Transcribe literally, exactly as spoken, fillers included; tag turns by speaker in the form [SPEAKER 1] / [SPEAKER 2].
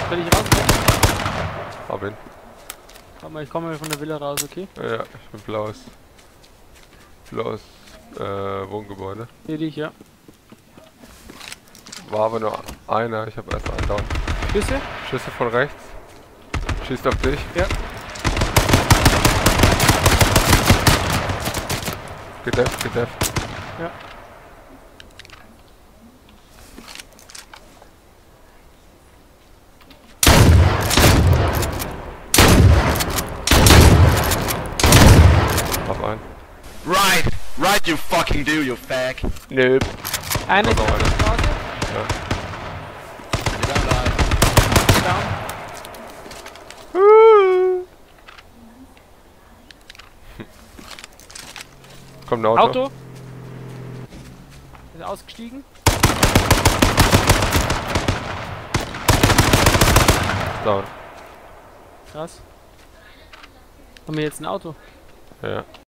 [SPEAKER 1] Soll ich rauskommen?
[SPEAKER 2] Hab ihn.
[SPEAKER 1] Warte mal, ich komme mal von der Villa raus, okay?
[SPEAKER 2] Ja, ich bin blaues. Blaues äh, Wohngebäude.
[SPEAKER 1] Sehe dich, ja.
[SPEAKER 2] War aber nur einer, ich habe erst einen down.
[SPEAKER 1] Schüsse?
[SPEAKER 2] Schüsse von rechts. Schießt auf dich.
[SPEAKER 1] Ja.
[SPEAKER 2] Gedefft, gedefft.
[SPEAKER 1] Ja.
[SPEAKER 2] Hab einen.
[SPEAKER 3] Right! Right, you fucking do, you fag!
[SPEAKER 2] Nö.
[SPEAKER 1] Eine
[SPEAKER 2] Noch
[SPEAKER 1] ist auf der
[SPEAKER 2] einer.
[SPEAKER 1] Straße.
[SPEAKER 2] Ja.
[SPEAKER 1] Down.
[SPEAKER 2] Kommt ein Auto.
[SPEAKER 1] Auto. Ist ausgestiegen.
[SPEAKER 2] Down.
[SPEAKER 1] Krass. Haben wir jetzt ein Auto?
[SPEAKER 2] Ja.